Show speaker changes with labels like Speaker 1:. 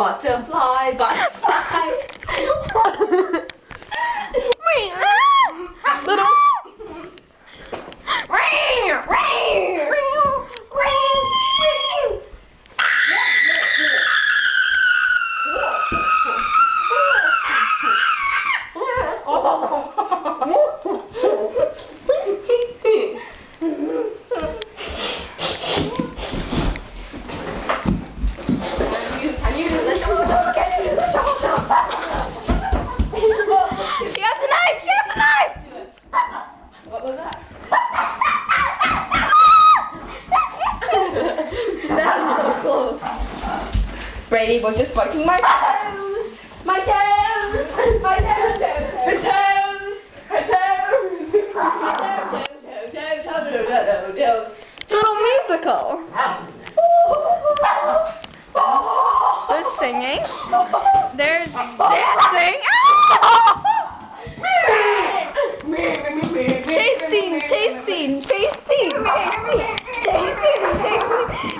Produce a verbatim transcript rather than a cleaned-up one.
Speaker 1: Butterfly, butterfly.
Speaker 2: Little. She has a knife! She has a knife!
Speaker 1: What was that?
Speaker 2: That was so close. Brady was just biting my toes. My toes. My toes. Her toes. Her toes. Her toes. Toe, toe, toe, toe, toe, toe, toes. It's a little musical. There's singing. There's dancing. Chasing, chasing, chasing, chasing, chasing, chasing.